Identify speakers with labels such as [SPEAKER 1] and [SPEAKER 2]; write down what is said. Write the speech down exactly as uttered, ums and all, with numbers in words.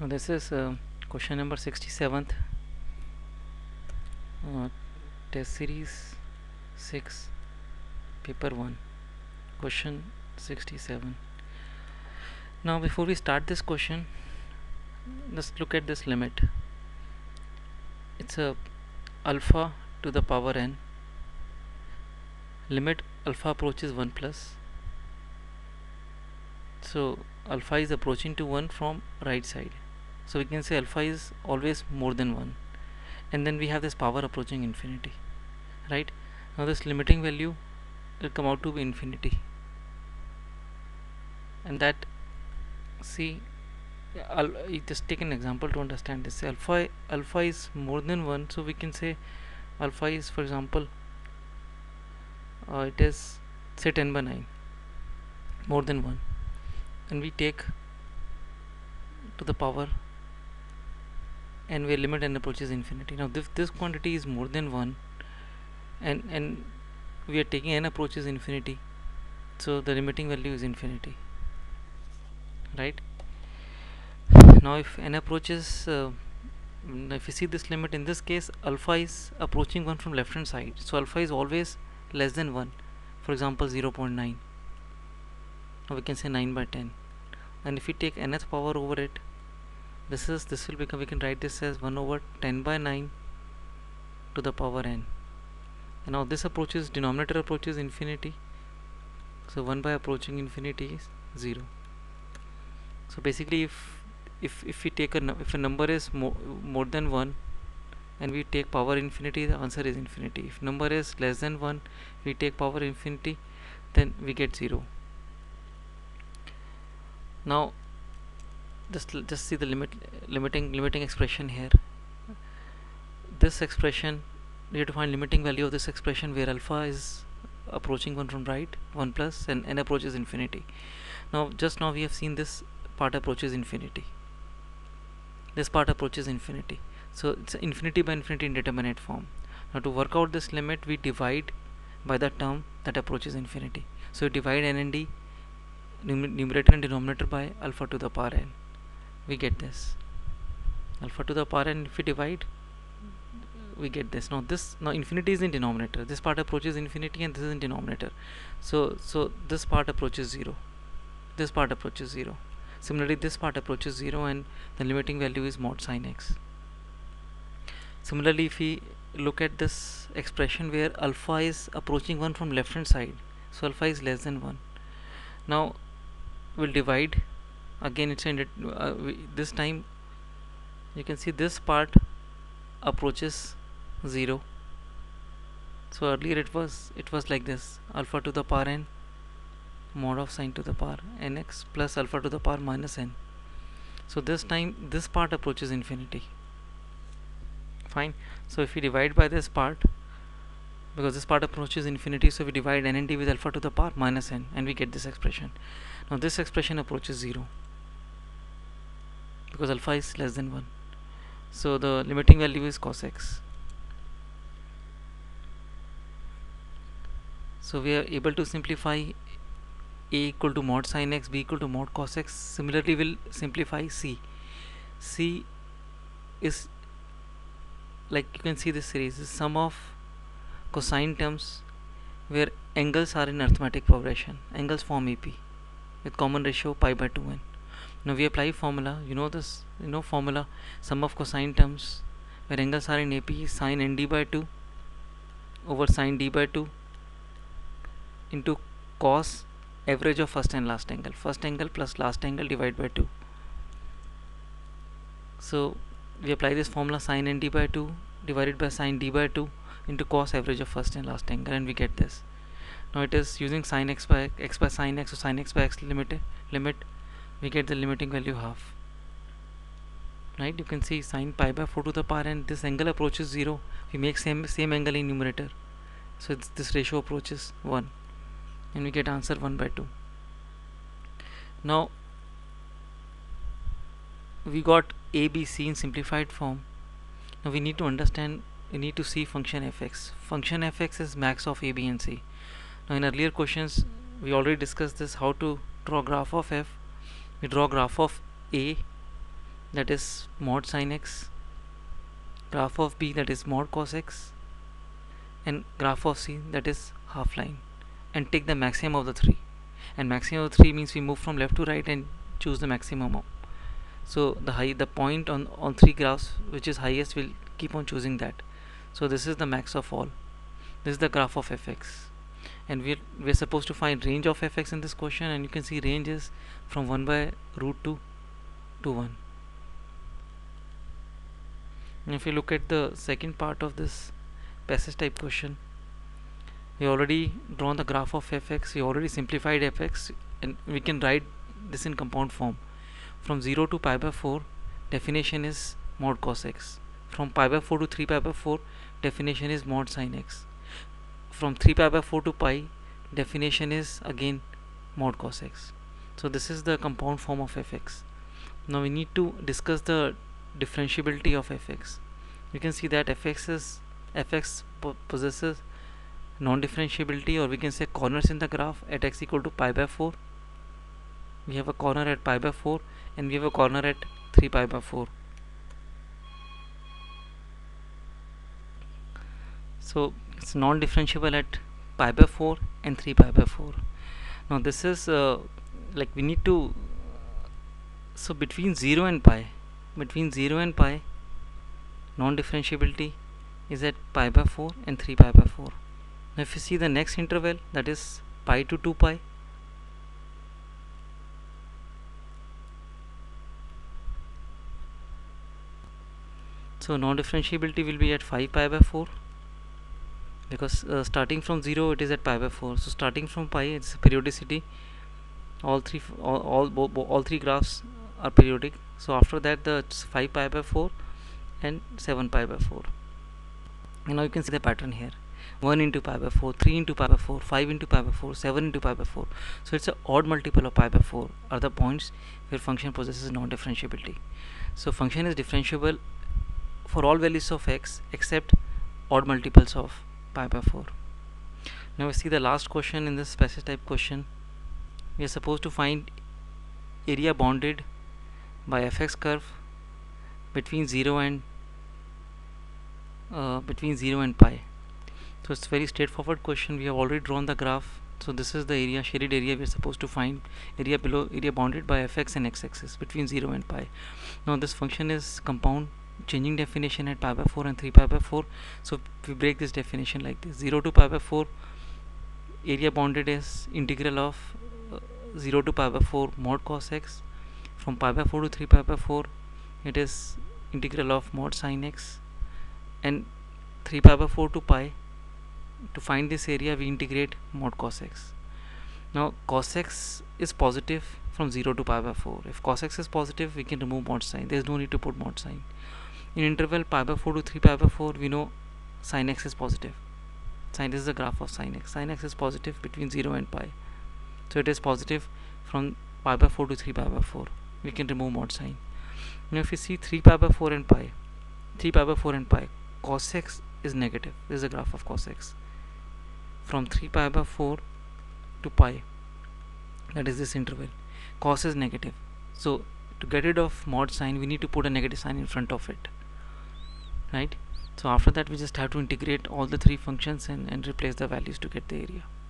[SPEAKER 1] Now this is uh, question number sixty-seventh, uh, test series six, paper one, question sixty-seven. Now before we start this question, let's look at this limit. It's a alpha to the power n, limit alpha approaches one plus, so alpha is approaching to one from right side, so we can say alpha is always more than one, and then we have this power approaching infinity, right? Now this limiting value will come out to be infinity, and that, see, I'll just take an example to understand this. Alpha alpha is more than one, so we can say alpha is, for example, uh, it is say ten by nine, more than one, and we take to the power and we limit n approaches infinity. Now this this quantity is more than one, and and we are taking n approaches infinity, so the limiting value is infinity, right? Now if n approaches, uh, if you see this limit, in this case alpha is approaching one from left hand side, so alpha is always less than one, for example zero point nine, or we can say nine by ten, and if we take nth power over it, this is this will become, we can write this as one over ten by nine to the power n. And now this approaches, denominator approaches infinity, so one by approaching infinity is zero. So basically if if if we take a if a number is more more than one and we take power infinity, the answer is infinity. If number is less than one, we take power infinity, then we get zero. Now just just see the limit limiting limiting expression here. This expression, we have to find limiting value of this expression where alpha is approaching one from right, one plus, and n approaches infinity. Now just now we have seen this part approaches infinity, this part approaches infinity, so it's infinity by infinity indeterminate form. Now to work out this limit, we divide by the term that approaches infinity, so we divide n and d, numerator and denominator, by alpha to the power n. We get this alpha to the power n. If we divide, we get this. Now this, now infinity is in denominator, this part approaches infinity, and this is in denominator, so so this part approaches zero, this part approaches zero. Similarly this part approaches zero, and the limiting value is mod sin x. Similarly if we look at this expression where alpha is approaching one from left hand side, so alpha is less than one. Now we'll divide again, it's in uh, we, this time you can see this part approaches zero. So earlier it was it was like this, alpha to the power n mod of sine to the power nx plus alpha to the power minus n. So this time this part approaches infinity. Fine. So if we divide by this part, because this part approaches infinity, so we divide n and d with alpha to the power minus n, and we get this expression. Now this expression approaches zero because alpha is less than one, so the limiting value is cos x. So we are able to simplify a equal to mod sin x, b equal to mod cos x. Similarly we'll simplify c. C is, like you can see, this series is sum of cosine terms where angles are in arithmetic progression. Angles form A P with common ratio pi by two n. Now we apply formula, you know this, you know formula, sum of cosine terms where angles are in A P is sin n d by two over sin d by two into cos average of first and last angle, first angle plus last angle divided by two. So we apply this formula, sin n d by two divided by sin d by two into cos average of first and last angle, and we get this. Now it is using sin x by x by sin x, or sin x by x limit limit we get the limiting value half, right? You can see sin pi by four to the power n, this angle approaches zero, we make same same angle in numerator, so it's, this ratio approaches one, and we get answer one by two. Now we got a, b, c in simplified form. Now we need to understand, we need to see function fx. Function fx is max of a, b and c. Now in earlier questions we already discussed this, how to draw graph of f. We draw graph of a that is mod sin x, graph of b that is mod cos x, and graph of c that is half line, and take the maximum of the three. And maximum of three means we move from left to right and choose the maximum of. So the high the point on on three graphs which is highest will keep on choosing that. So this is the max of all. This is the graph of fx, and we're we're supposed to find range of fx in this question, and you can see range is from one by root two to one. And if you look at the second part of this passage type question, we already drawn the graph of fx, we already simplified fx, and we can write this in compound form. From zero to pi by four, definition is mod cos x. From pi by four to three pi by four, definition is mod sin x. From three pi by four to pi, definition is again mod cos x. So this is the compound form of fx. Now we need to discuss the differentiability of fx. You can see that fx is fx possesses non-differentiability, or we can say corners in the graph at x equal to pi by four. We have a corner at pi by four, and we have a corner at three pi by four. So it's non-differentiable at pi by four and three pi by four. Now this is uh, like we need to, so between zero and pi, between zero and pi, non-differentiability is at pi by four and three pi by four. Now if you see the next interval, that is pi to two pi, so non-differentiability will be at five pi by four, because uh, starting from zero it is at pi by four. So starting from pi, it's periodicity, all three all all, all three graphs are periodic. So after that the five pi by four and seven pi by four. And now you can see the pattern here: one into pi by four, three into pi by four, five into pi by four, seven into pi by four. So it's an odd multiple of pi by four are the points where function possesses non-differentiability. So function is differentiable for all values of x except odd multiples of pi by four. Now we see the last question in this passage type question. We are supposed to find area bounded by fx curve between zero and uh, between zero and pi. So it's very straightforward question. We have already drawn the graph. So this is the area, shaded area we are supposed to find, area below, area bounded by fx and x-axis between zero and pi. Now this function is compound, changing definition at pi by four and three pi by four. So we break this definition like this: zero to pi by four, area bounded is integral of uh, zero to pi by four mod cos x. From pi by four to three pi by four, it is integral of mod sin x. And three pi by four to pi, to find this area we integrate mod cos x. Now cos x is positive from zero to pi by four. If cos x is positive, we can remove mod sin. There is no need to put mod sin. In interval pi by four to three pi by four, we know sin x is positive. Sin, this is the graph of sin x. Sin x is positive between zero and pi. So it is positive from pi by four to three pi by four. We can remove mod sin. Now if you see three pi by four and pi, three pi by four and pi, cos x is negative. This is the graph of cos x. From three pi by four to pi, that is this interval, cos is negative. So to get rid of mod sign, we need to put a negative sign in front of it, right? So after that we just have to integrate all the three functions and, and replace the values to get the area.